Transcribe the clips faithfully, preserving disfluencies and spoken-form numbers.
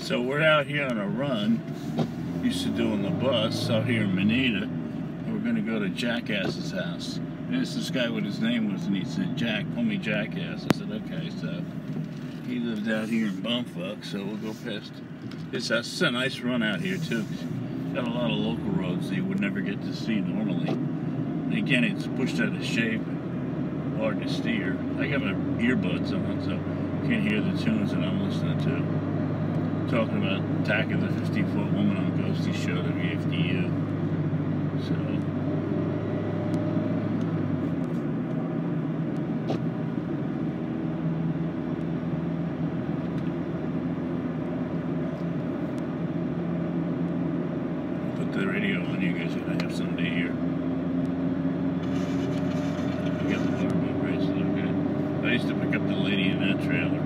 So we're out here on a run, used to do on the bus out here in Manita, and we're gonna go to Jackass's house. And it's this guy what his name was, and he said, Jack, call me Jackass. I said, okay, so he lived out here in Bumfuck, so we'll go past his house. It's a nice run out here too. Got a lot of local roads that you would never get to see normally. And again, it's pushed out of shape, hard to steer. I got my earbuds on, so you can't hear the tunes that I'm listening to. Talking about Attack of the fifty-foot Woman on Ghosty Show, W F D U. So. Put the radio on, you guys are gonna have something to hear. We got the motorboat races, okay. I used to pick up the lady in that trailer.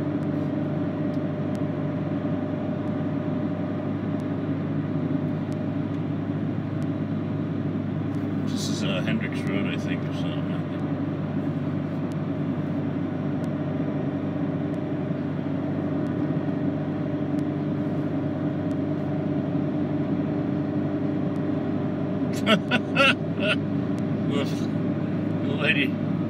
This is uh, Hendricks Road, I think, or something. The lady.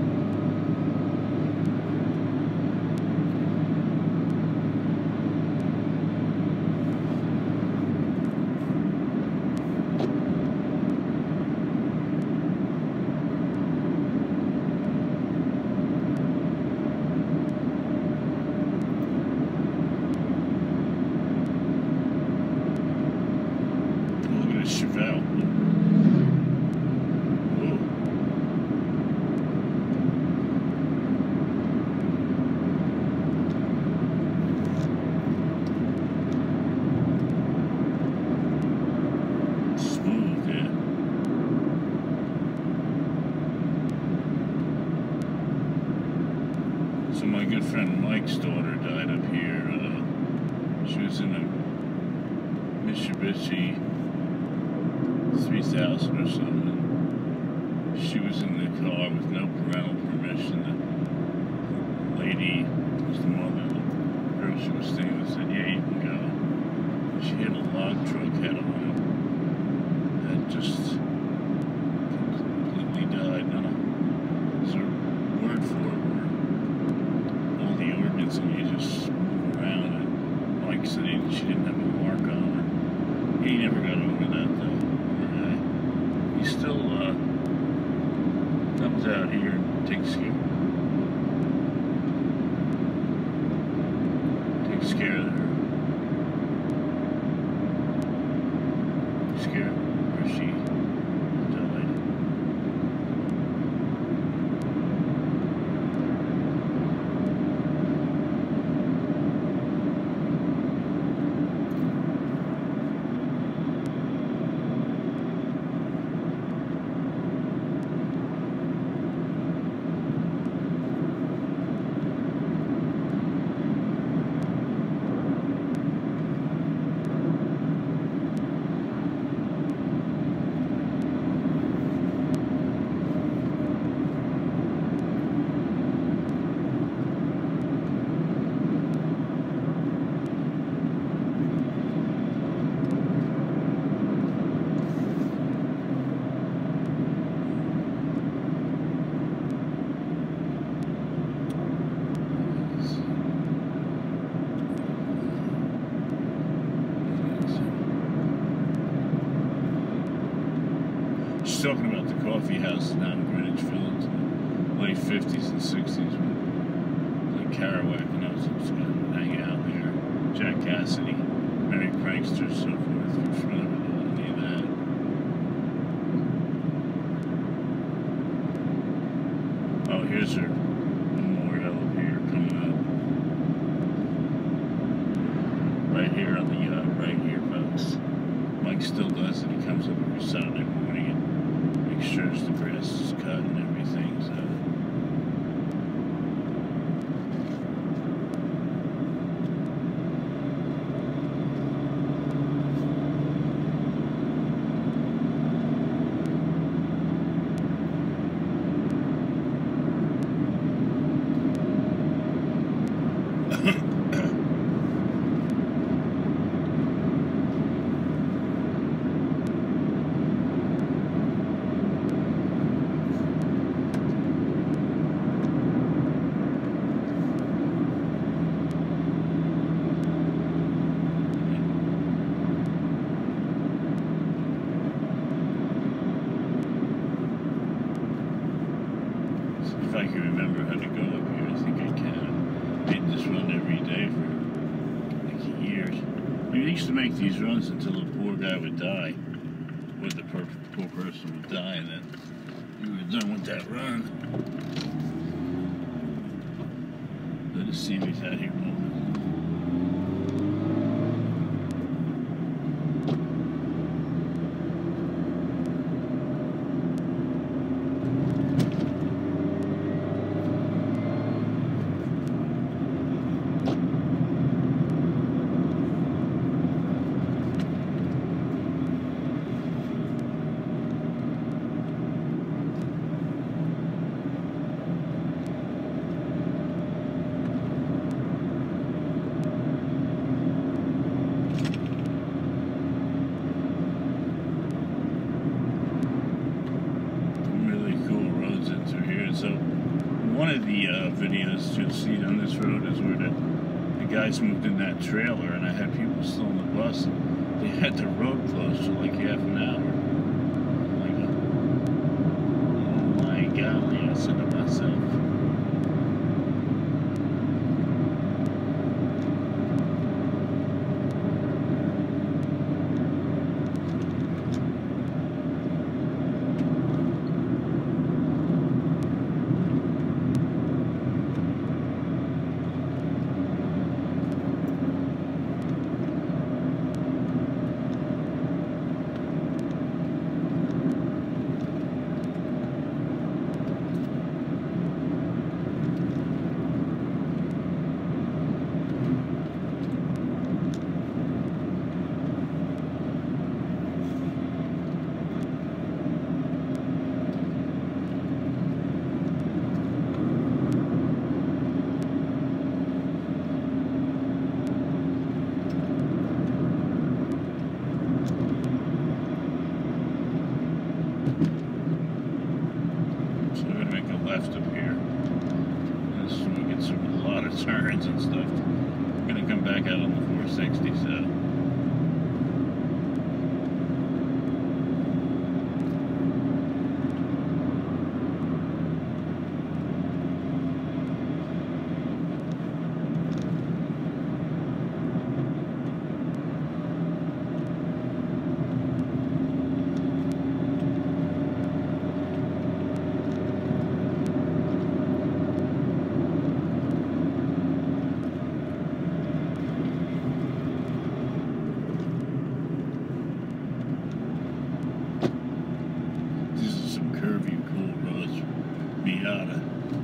Look at this Chevelle. So my good friend Mike's daughter died up here. Uh, she was in a Mitsubishi three thousand or something. She was in the car with no parental permission. The lady, was the mother, the girl she was staying with, said, yeah, you can go. She hit a log truck head on and just completely died. Now, there's a word for it. And you just move around, and Mike said he, she didn't have a mark on her. He never got over that though. Uh, he still uh, comes out here and takes care, takes care of her. Takes care of where she died. She's talking about the coffee house down in Greenwich Village in the late fifties and sixties when like Kerouac and those was going to hang out there. Jack Cassidy, Merry Prankster, so forth. If you're familiar with any of that. Oh, here's her memorial up here coming up. Right here on the, uh, right here, folks. Mike still does it. He comes up every Saturday morning and makes sure the grass is cut and everything, so. I can remember how to go up here. I think I can. I made this run every day for like years. I mean, they used to make these runs until the poor guy would die. Or the poor, poor person would die, and then you were done with that run. Let us see who's out here moving. So one of the uh, videos you'll see on this road is where the, the guys moved in that trailer, and I had people still on the bus, and they had the road closed for like half an hour. Like, oh my golly, I said to myself. Left up here. This is when we get some, a lot of turns and stuff. I'm gonna come back out on the four sixty, so. Miata.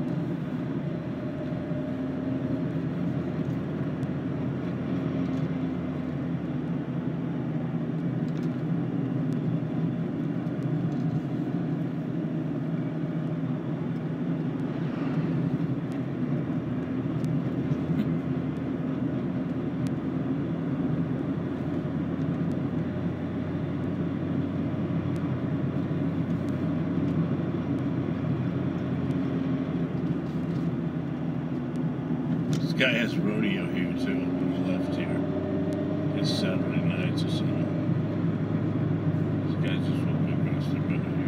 This guy has rodeo here too, on the left here. It's Saturday nights or something. This guy's just walking across the road here.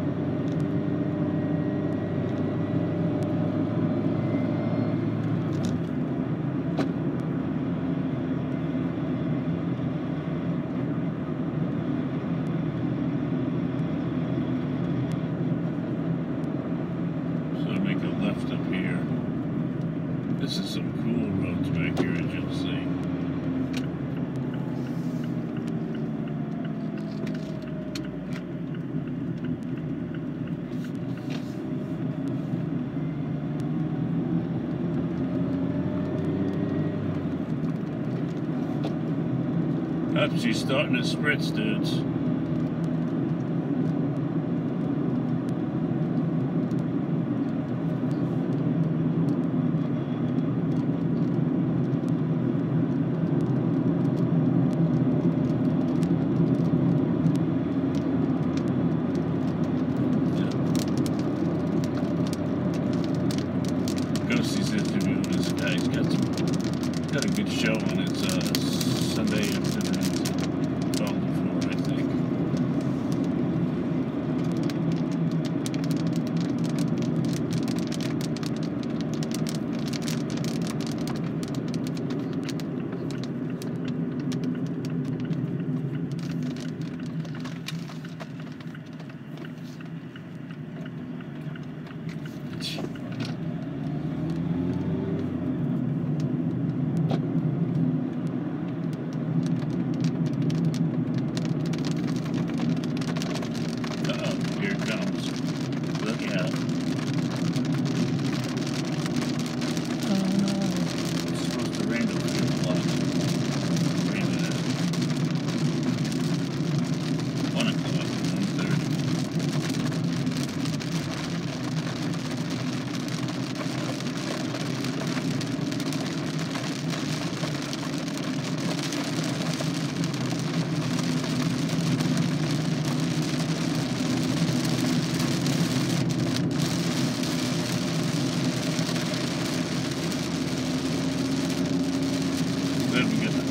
So make a left up here. This is some cool roads back here, as you'll see. Up, she's starting to spritz, dudes. Ghostie's interviewing this guy. He's got some, got a good show on his uh, Sunday afternoon. twelve to four, I think.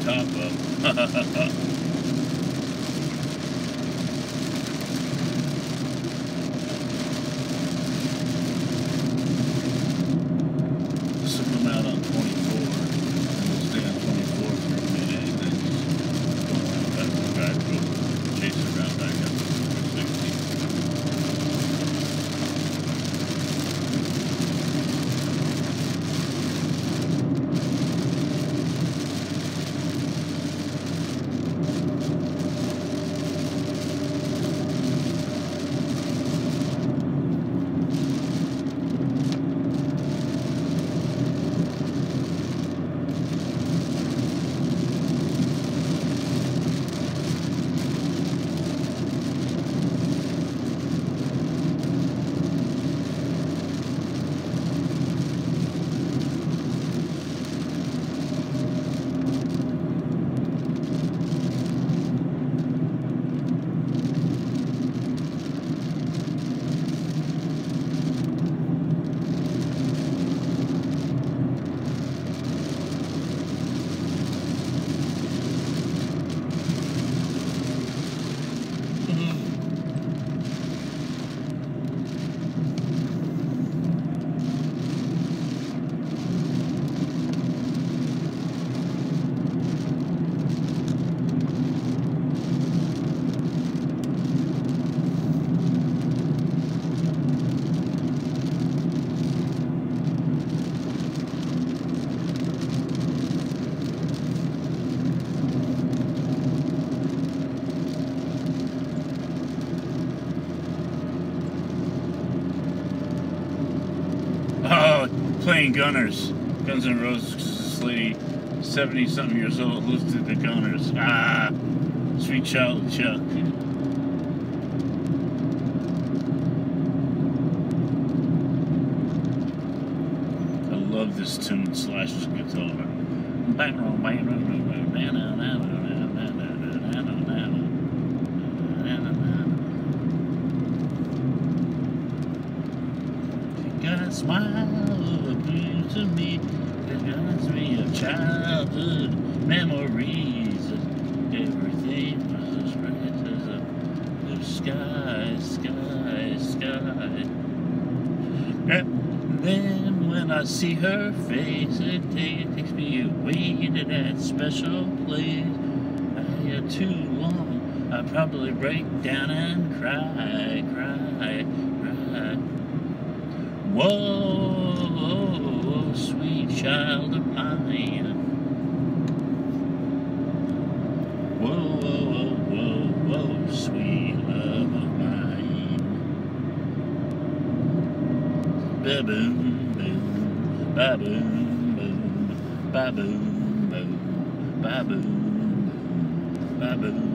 top up. Playing Gunners, Guns N' Roses. This lady, seventy something years old, listed the Gunners. Ah, Sweet Child of Chuck. I love this tune, Slash's guitar. Got a smile to me, it reminds me of childhood memories. Everything was as bright as a blue sky, sky, sky. And then when I see her face, it takes me away to that special place. I had too long, I'd probably break down and cry, cry, cry. Whoa, sweet child of mine. Whoa, whoa, whoa, whoa, sweet love of mine. Ba-boom, boom, ba-boom, boom, ba-boom, boom, ba-boom, ba-boom.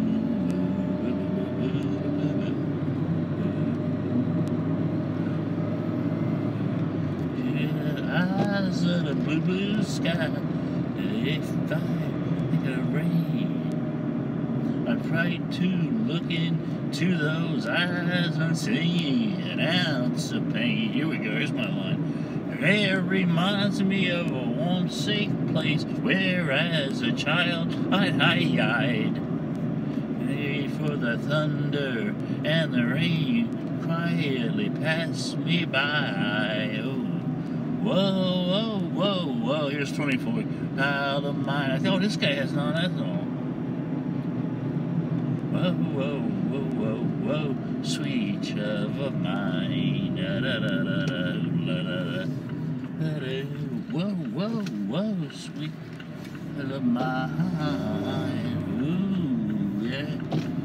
Eyes of the blue, blue sky. If I think of rain, I try to look into those eyes and see an ounce of pain. Here we go, here's my line. It reminds me of a warm, safe place where as a child I'd hide. Wait for the thunder and the rain quietly pass me by. Oh. Whoa, whoa, whoa, whoa, here's twenty-four. Out of mine. I thought, oh, this guy has non ethanol. Whoa, whoa, whoa, whoa, whoa, sweet love of mine. Da, da, da, da, da, da, da, da, da. Whoa, whoa, whoa, sweet love of mine. Ooh, yeah.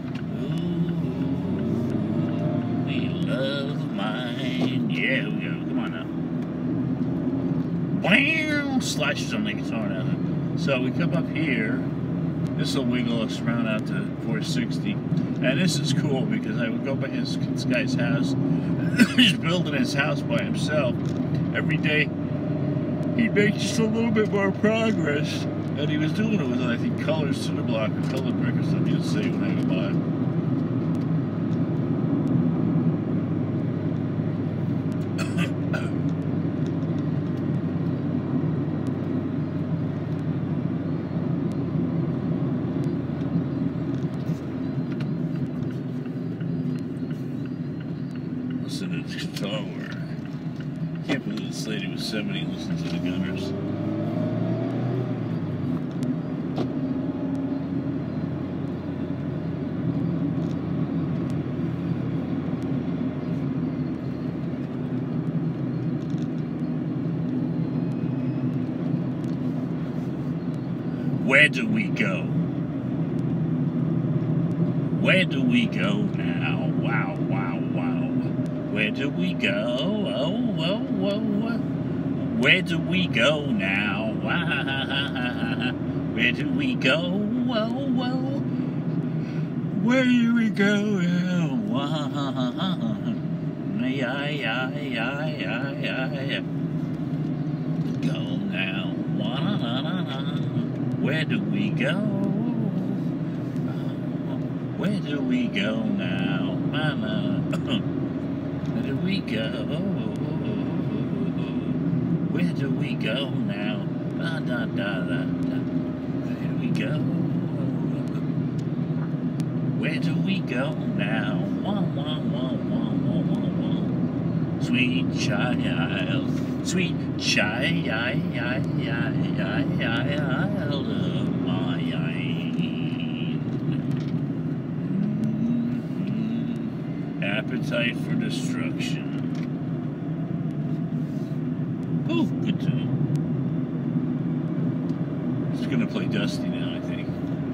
Ooh, sweet love of mine. Yeah, we go. Come on now. Wham! Slashes on the guitar now. So we come up here. This will wiggle us around out to four sixty. And this is cool because I would go by this, this guy's house. He's building his house by himself. Every day he'd make just a little bit more progress. And he was doing it with, I think, colored cinder block or colored brick or something you'd see when I go by. seventy, listen to the Gunners. Where do we go? Where do we go now? Wow, wow, wow. Where do we go? Oh, whoa, whoa, whoa. Where do we go now? Where do we go? Whoa, whoa. Where do we go now? Yeah, yeah, yeah, yeah, yeah. Go now. Where do we go? Where do we go now, Mama? Where do we go? Where do we go now? Da da da da da. Where do we go? Where do we go now? Wah wah wah wah wah wah wah. Sweet child, sweet child of mine. Appetite for destruction. Oh, good tune. It's gonna play Dusty now, I think.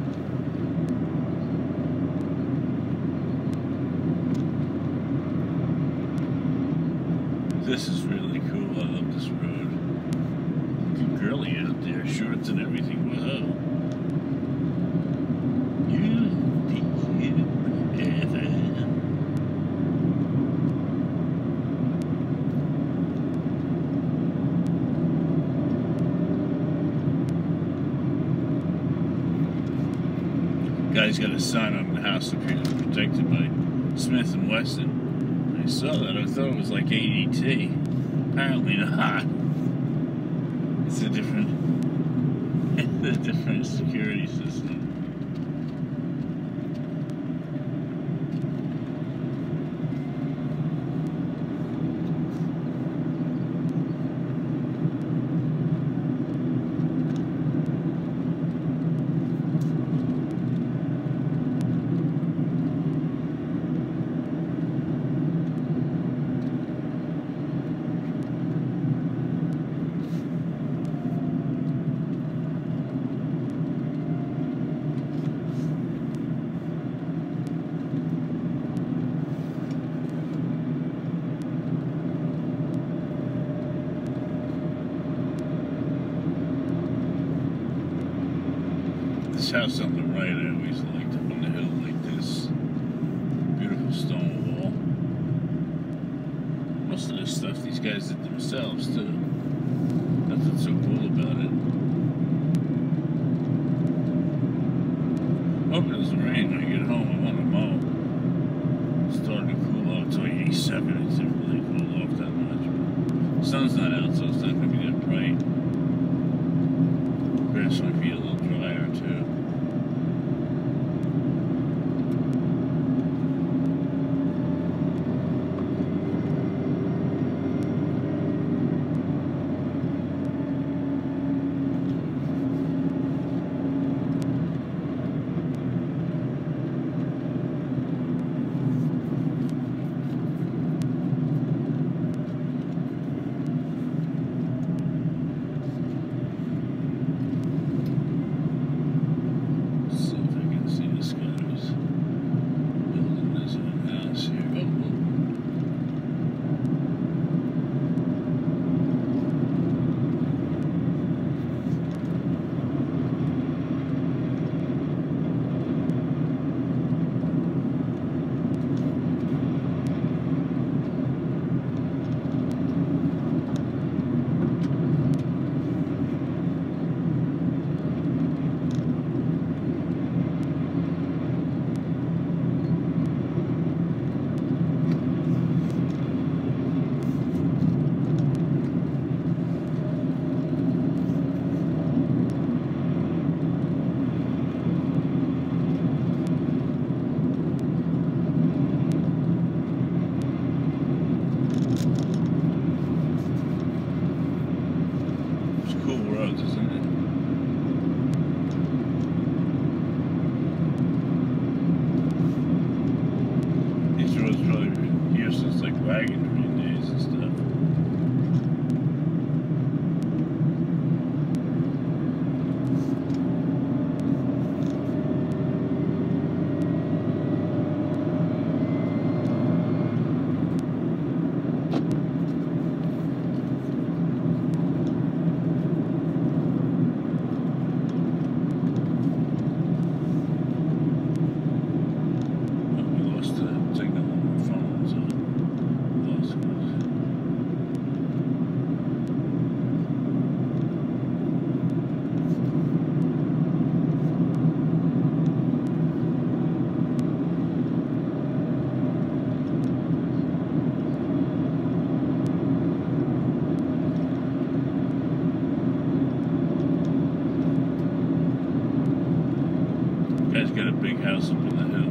This is really cool. I love this road. Good girly out there, shorts and everything. Whoa. You, you, ever. Guy's got a sign on the house up here that's protected by Smith and Wesson. I saw that. I thought it was like A D T. Apparently not. It's a different, a different security system. This house on the right, I always liked up on the hill like this. Beautiful stone wall. Most of this stuff these guys did themselves too. Nothing so cool about it. Hope it doesn't rain when I get home. I want to mow. It's starting to cool off. It's only eighty-seven. It didn't really cool off that much. The sun's not out, so it's not going to be that bright. Grass might be a little drier too. roads, isn't it? These roads probably been here since like wagon train days and stuff. Guy's got a big house up on the hill.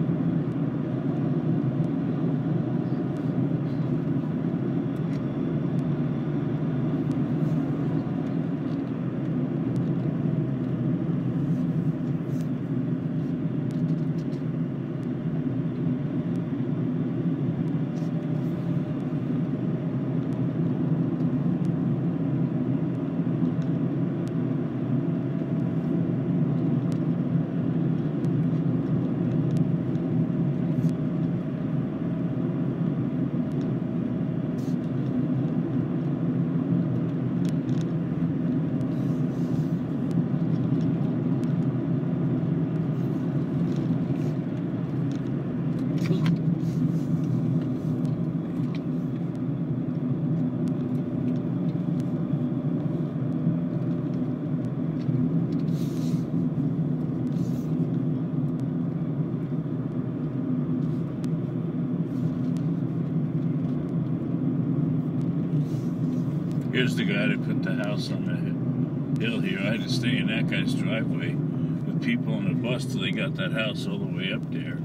Here's the guy that put the house on the hill here. I had to stay in that guy's driveway with people on the bus till they got that house all the way up there.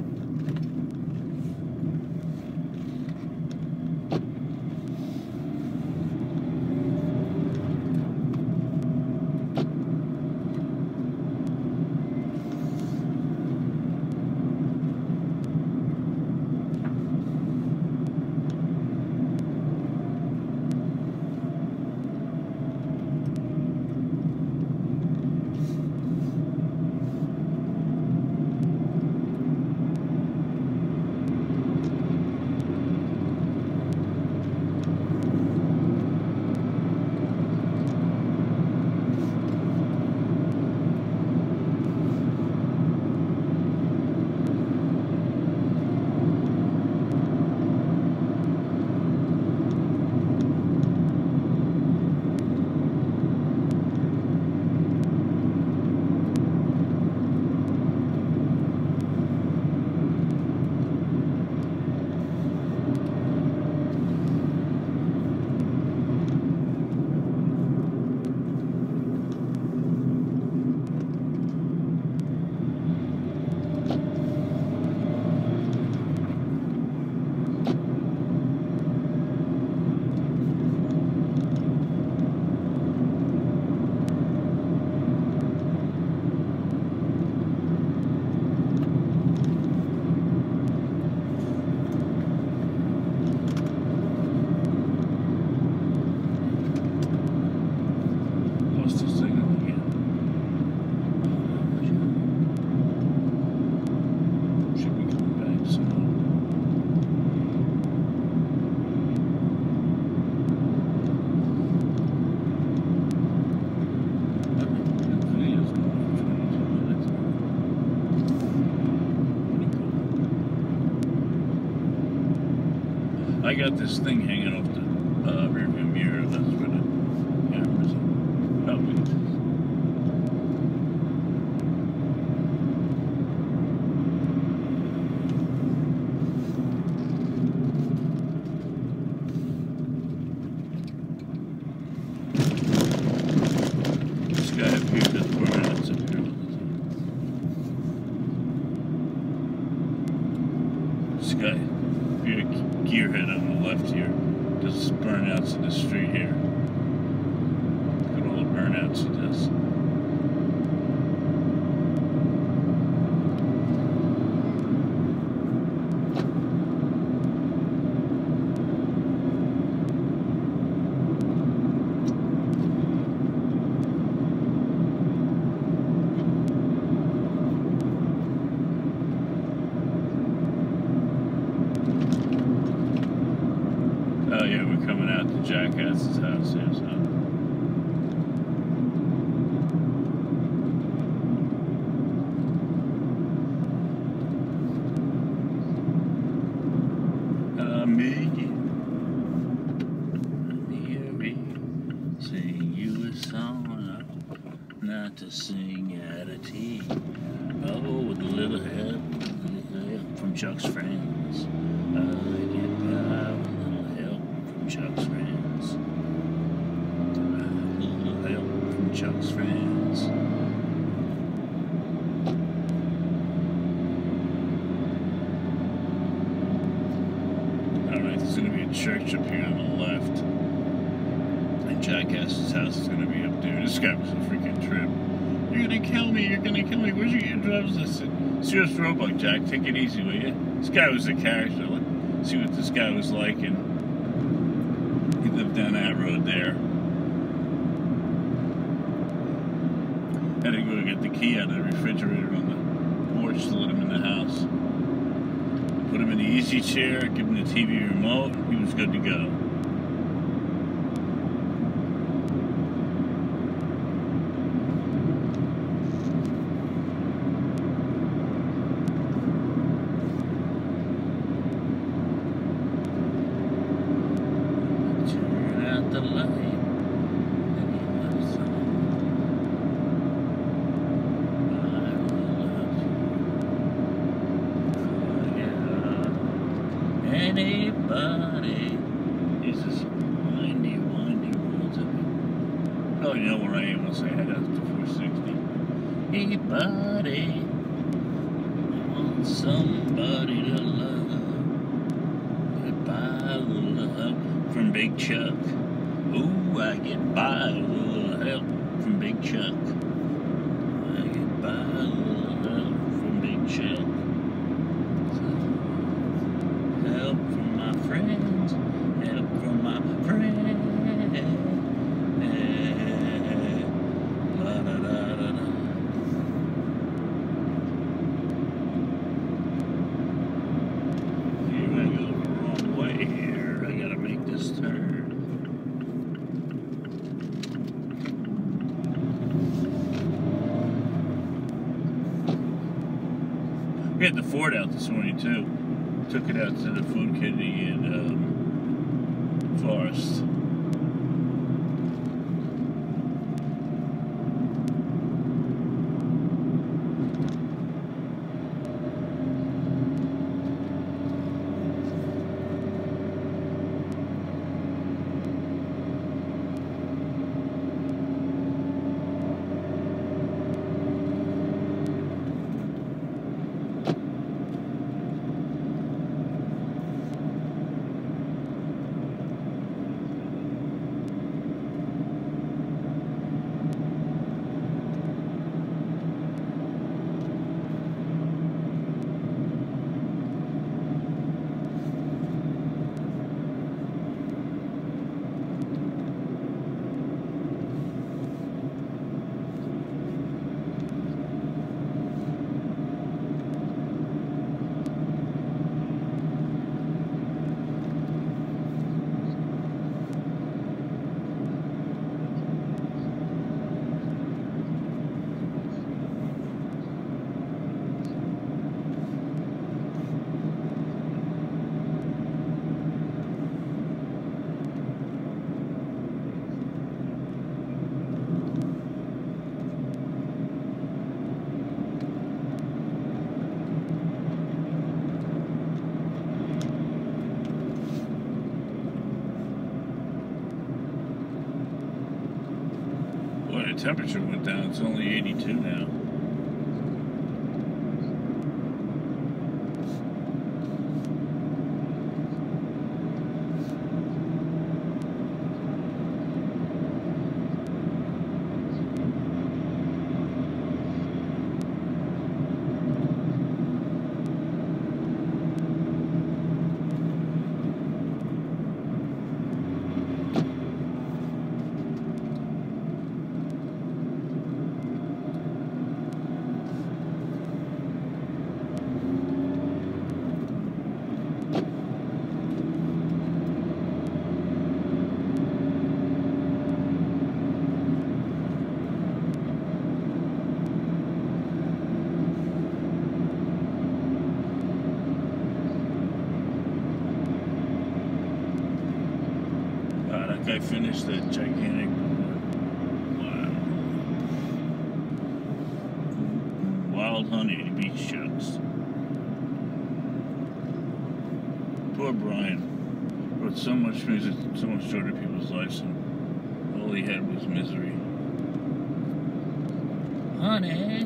I got this thing hanging off the uh, rearview mirror. That's where the camera's on. Oh, wait. This guy up here does burnouts up here all the time. This guy. Gearhead on the left here does burnouts in the street here. Look at all the burn burnouts he does. Oh yeah, we're coming out to Jackass's house here, so. I'm here, sing you a song, not to sing at a tea. Oh, with a little help, little help from Chuck's friends. I get by with a little help from Chuck's friends. A little help from Chuck's friends. Alright, there's going to be a church up here on the left. And Jackass's house is going to be up there. This guy was a freaking trip. You're going to kill me, you're going to kill me. Where's your eardrums? I said, serious Roebuck, Jack, take it easy, will you? This guy was a character. Let's see what this guy was like. And he lived down that road there. Had to go get the key out of the refrigerator on the porch to let him in the house. Put him in the easy chair, give him the T V remote, he was good to go. Turn out the light. Anybody? These are some windy, windy roads up here. Oh, you know where I am once I head out to four sixty. Anybody wants somebody to love? Goodbye, little help from Big Chuck. Ooh, I get by with a little help from Big Chuck. I get by with a little help from Big Chuck. Help from my friends, help from my friends. La da da da da. Here I go the wrong way here. I gotta make this turn. We had the Ford out this morning too. Took it out to the food kitty in um, Forest. The temperature went down. It's only eighty-two now. guy finished that gigantic board. Wow. Wild honey beach chucks. Poor Brian. Wrote so much music, so much joy to people's lives, and all he had was misery. Honey.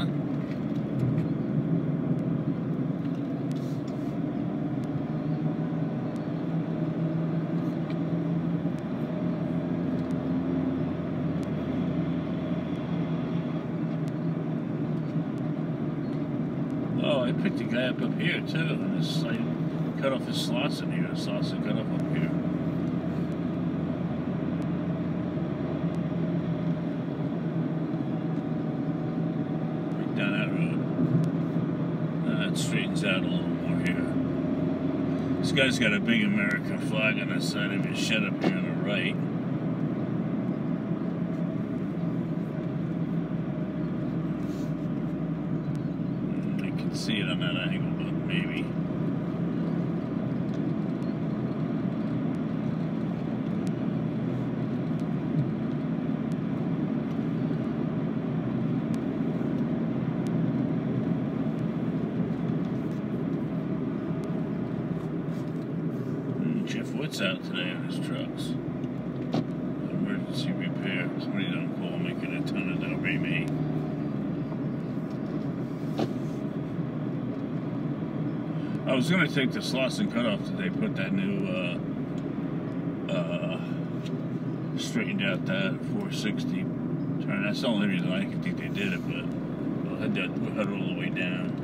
Oh, I picked a guy up up here too, and it's like cut off his slots in here. The slots are cut off up here. Right down that road. Uh, it straightens out a little more here. This guy's got a big American flag on the side of his shed up here on the right. You can see it on that angle, but maybe. Jeff Wood's out today on his trucks. Emergency repair. Somebody don't call making a ton of that'll be me. I was gonna take the Slauson cutoff today, put that new uh, uh, straightened out that four sixty turn. That's the only reason I can think they did it, but we'll head that we'll head all the way down.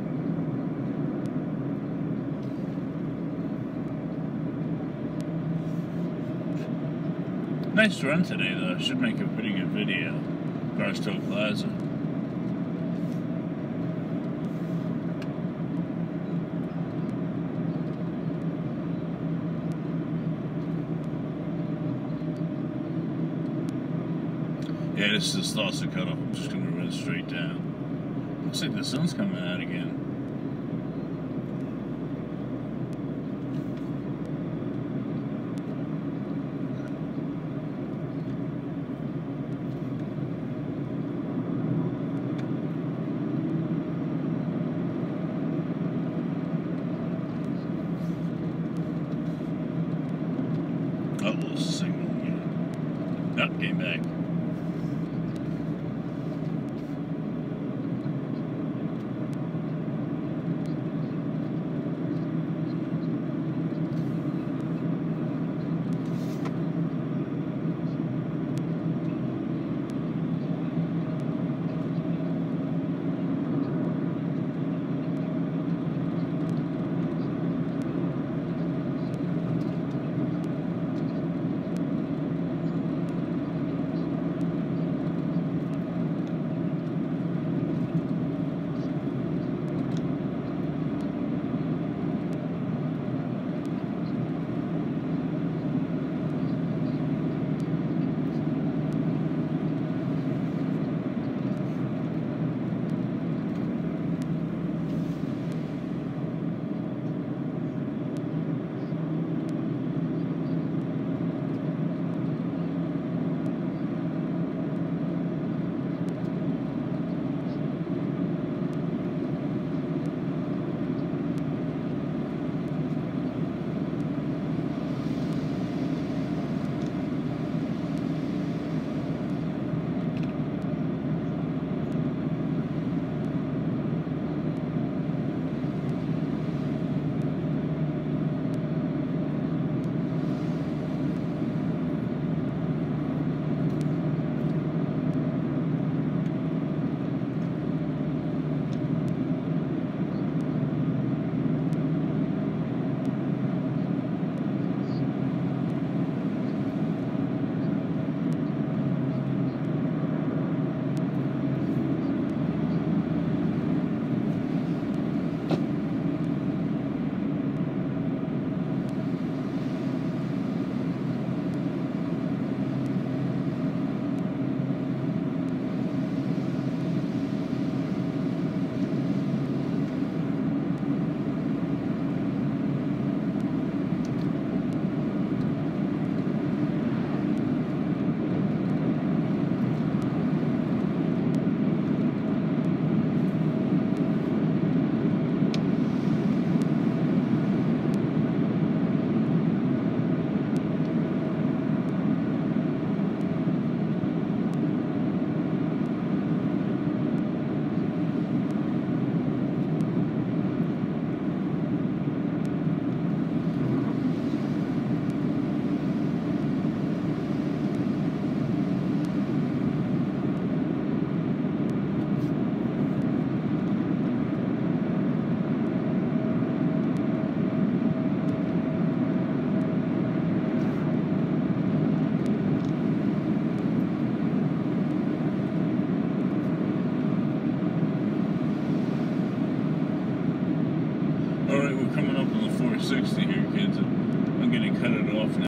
Nice run today, though. Should make a pretty good video. Barstow Plaza. Yeah, this is the Slauson cutoff. I'm just going to run straight down. Looks like the sun's coming out again. Oh, there's a signal again. Nope, came back. four sixty here, kids. I'm gonna cut it off now.